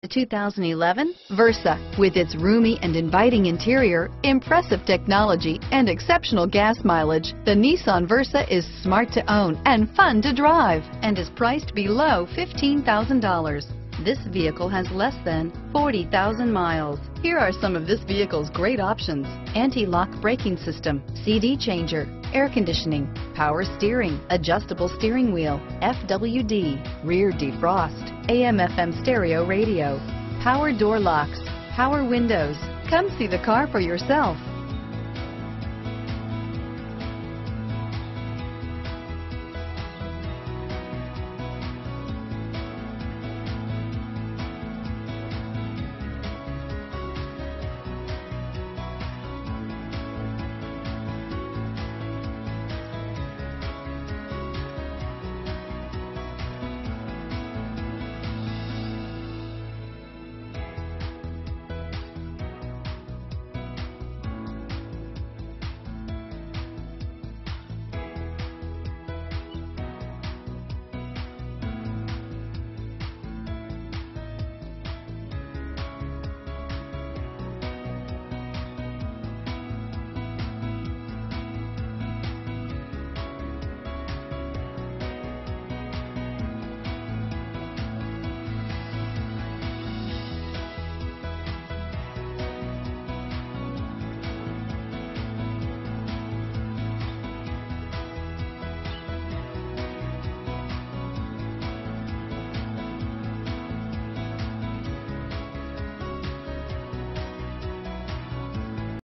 The 2011 Versa. With its roomy and inviting interior, impressive technology, and exceptional gas mileage, the Nissan Versa is smart to own and fun to drive and is priced below $15,000. This vehicle has less than 40,000 miles. Here are some of this vehicle's great options: anti-lock braking system, CD changer, air conditioning, power steering, adjustable steering wheel, FWD, rear defrost, AM/FM stereo radio, power door locks, power windows. Come see the car for yourself.